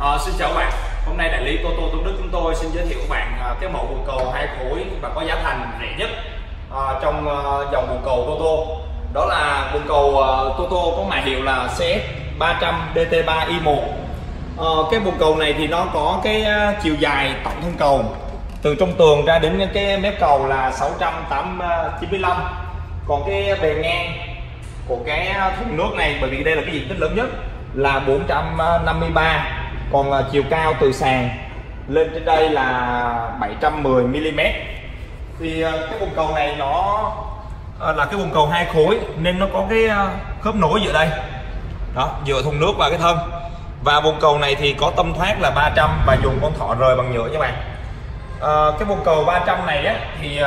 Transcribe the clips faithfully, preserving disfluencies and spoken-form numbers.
À, xin chào các bạn. Hôm nay đại lý Toto Thủ Đức chúng tôi xin giới thiệu các bạn à, cái mẫu bồn cầu hai khối và có giá thành rẻ nhất à, trong à, dòng bồn cầu Toto. Đó là bồn cầu à, Toto có mã hiệu là C S ba trăm D T ba I một. à, Cái bồn cầu này thì nó có cái à, chiều dài tổng thân cầu từ trong tường ra đến cái mép cầu là sáu trăm chín mươi lăm. Còn cái bề ngang của cái thùng nước này, bởi vì đây là cái diện tích lớn nhất, là bốn trăm năm mươi ba. Còn uh, chiều cao từ sàn lên trên đây là bảy trăm mười mi li mét. Thì uh, cái bồn cầu này nó uh, là cái bồn cầu hai khối nên nó có cái uh, khớp nối giữa đây đó, giữa thùng nước và cái thân. Và bồn cầu này thì có tâm thoát là ba trăm và dùng con thỏ rời bằng nhựa các bạn. Uh, cái bồn cầu ba trăm này á, thì uh,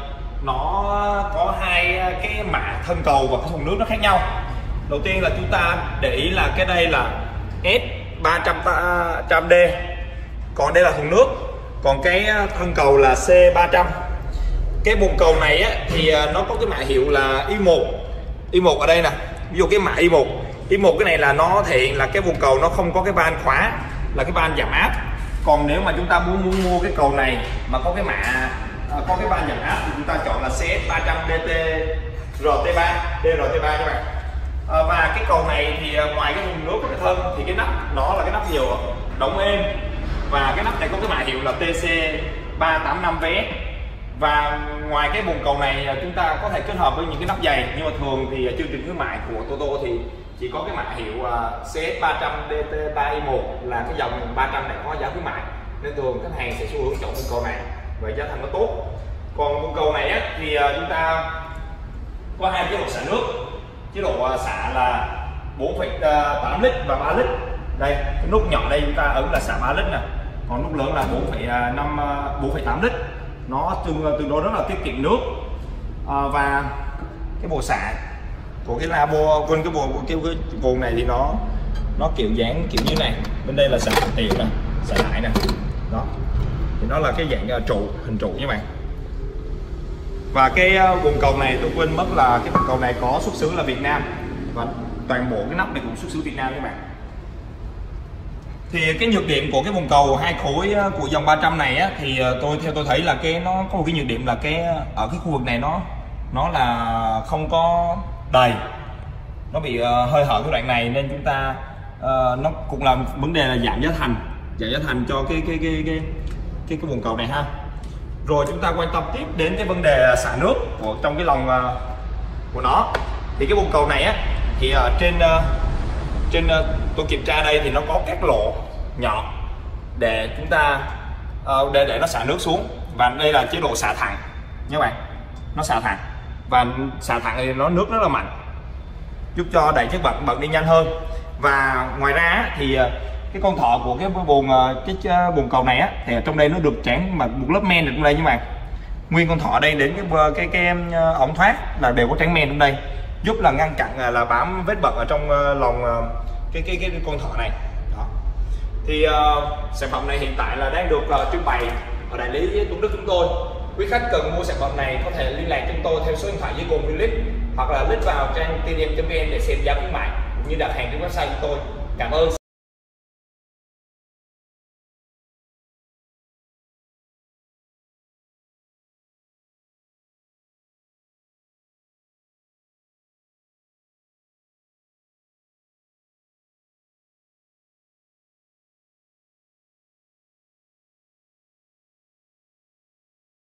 nó có hai cái mã thân cầu và cái thùng nước nó khác nhau. Đầu tiên là chúng ta để ý là cái đây là S ba trăm D, còn đây là thùng nước, còn cái thân cầu là C ba trăm. Cái bồn cầu này á, thì nó có cái mã hiệu là I một. I một ở đây nè, ví dụ cái mã I một. I một cái này là nó thể hiện là cái bồn cầu nó không có cái van khóa, là cái van giảm áp. Còn nếu mà chúng ta muốn, muốn mua cái cầu này mà có cái mã có cái van giảm áp thì chúng ta chọn là C S ba trăm D T R T ba D R T ba các bạn. À, và cái cầu này thì ngoài cái thùng nước của cái thân thì cái nắp nó là cái nắp nhựa đóng êm, và cái nắp này có cái mã hiệu là T C ba tám năm V S. Và ngoài cái bồn cầu này chúng ta có thể kết hợp với những cái nắp dày, nhưng mà thường thì chương trình khuyến mại của Toto thì chỉ có cái mã hiệu C S ba trăm D T ba I một, là cái dòng ba trăm này có giá khuyến mại, nên thường khách hàng sẽ xu hướng chọn bồn cầu này và giá thành nó tốt. Còn bồn cầu này á, thì chúng ta có hai chế độ xả nước. Chế độ xả là bốn phẩy tám lít và ba lít. Đây, cái nút nhỏ đây chúng ta ấn là xả ba lít nè, còn nút lớn là bốn phẩy năm bốn phẩy tám lít. Nó tương tương đối rất là tiết kiệm nước. À, và cái bộ xả của cái labo quên cái bộ cái, cái bồn này thì nó nó kiểu dáng kiểu như này. Bên đây là xả tiểu nè, xả lại nè. Đó. Thì nó là cái dạng trụ, hình trụ nha bạn. Và cái bồn cầu này tôi quên mất là cái bồn cầu này có xuất xứ là Việt Nam, và toàn bộ cái nắp này cũng xuất xứ Việt Nam các bạn. Thì cái nhược điểm của cái bồn cầu hai khối của dòng ba trăm này á, thì tôi theo tôi thấy là cái nó có một cái nhược điểm là cái ở cái khu vực này nó nó là không có đầy, nó bị uh, hơi hở cái đoạn này, nên chúng ta uh, nó cũng là vấn đề là giảm giá thành, giảm giá thành cho cái cái cái cái cái cái bồn cầu này ha. Rồi chúng ta quan tâm tiếp đến cái vấn đề xả nước của trong cái lòng uh, của nó. Thì cái bồn cầu này á, thì uh, trên uh, trên uh, tôi kiểm tra đây thì nó có các lỗ nhỏ để chúng ta uh, để để nó xả nước xuống. Và đây là chế độ xả thẳng nha bạn, nó xả thẳng, và xả thẳng thì nó nước rất là mạnh, giúp cho đẩy chất bẩn bẩn đi nhanh hơn. Và ngoài ra thì uh, cái con thỏ của cái bồn cái bồn cầu này á, thì ở trong đây nó được tráng bằng một lớp men ở trong đây nha bạn. Nguyên con thỏ ở đây đến cái cái cái ống thoát là đều có tráng men trong đây, giúp là ngăn chặn là bám vết bẩn ở trong lòng cái cái cái, cái con thỏ này. Đó. Thì uh, sản phẩm này hiện tại là đang được uh, trưng bày ở đại lý Thủ Đức chúng tôi. Quý khách cần mua sản phẩm này có thể liên lạc chúng tôi theo số điện thoại dưới cùng clip, hoặc là click vào trang tdm chấm vn để xem giá khuyến mại cũng như đặt hàng trên website của tôi. Cảm ơn.